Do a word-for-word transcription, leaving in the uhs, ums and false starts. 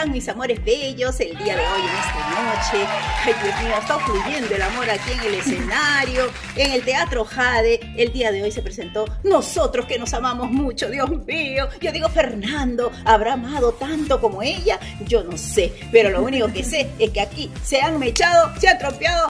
están mis amores bellos el día de hoy, en esta noche? Ay, Dios mío, está fluyendo el amor aquí en el escenario, en el Teatro Jade. El día de hoy se presentó Nosotros que nos amamos mucho, Dios mío. Yo digo, Fernando, ¿habrá amado tanto como ella? Yo no sé, pero lo único que sé es que aquí se han mechado, se han tropeado